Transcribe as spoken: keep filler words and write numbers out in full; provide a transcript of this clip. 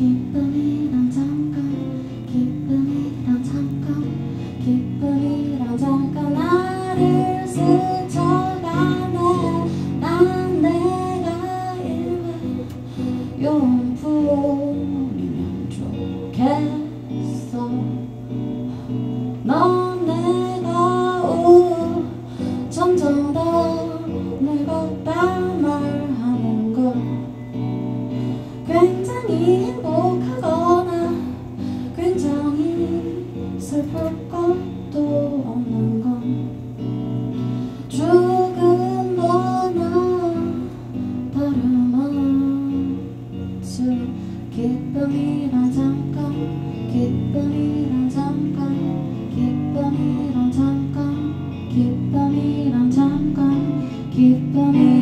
기쁨이란 잠깐, 기쁨이란 잠깐, 기쁨이란 잠깐 나를 스쳐가네. 난 내가 일회 용품이면 좋겠어. 넌 내가 오 점점 더 늙었다 말하는 걸 굉장히 행복하거나 굉장히 슬플 것도 없는 건 죽은 너나 다름없지. 기쁨이란 잠깐, 기쁨이란 잠깐, 기쁨이란 잠깐, 기쁨이란 잠깐, 기쁨이